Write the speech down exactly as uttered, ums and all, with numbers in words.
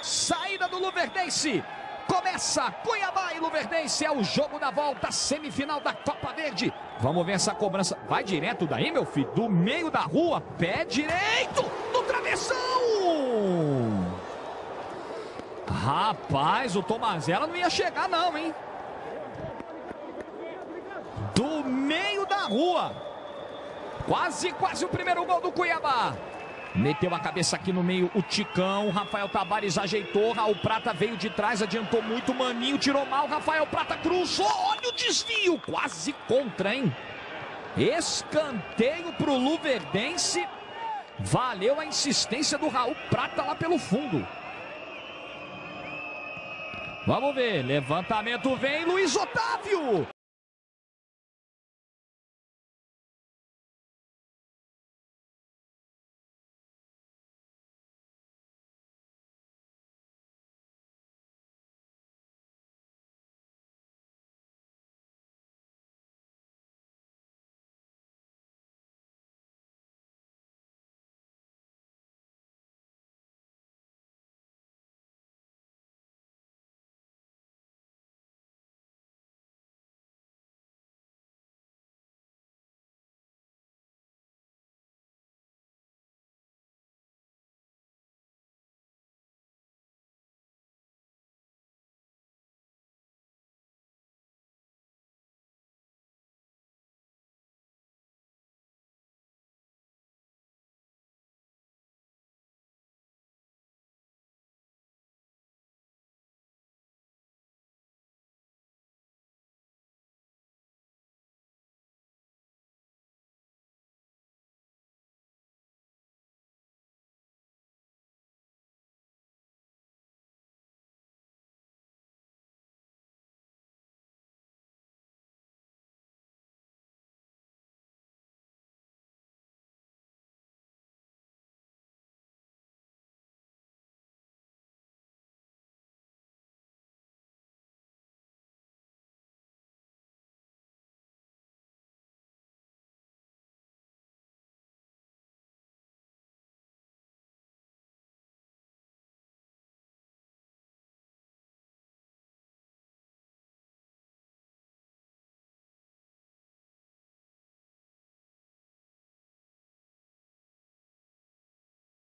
Saída do Luverdense. Começa Cuiabá e Luverdense. É o jogo da volta, semifinal da Copa Verde. Vamos ver essa cobrança. Vai direto daí, meu filho. Do meio da rua. Pé direito no travessão. Rapaz, o Tomazella não ia chegar não, hein? Do meio da rua. Quase, quase o primeiro gol do Cuiabá. Meteu a cabeça aqui no meio o Ticão. Rafael Tavares ajeitou. Raul Prata veio de trás, adiantou muito. Maninho tirou mal. Rafael Prata cruzou. Olha o desvio. Quase contra, hein? Escanteio pro Luverdense. Valeu a insistência do Raul Prata lá pelo fundo. Vamos ver. Levantamento vem. Luiz Otávio.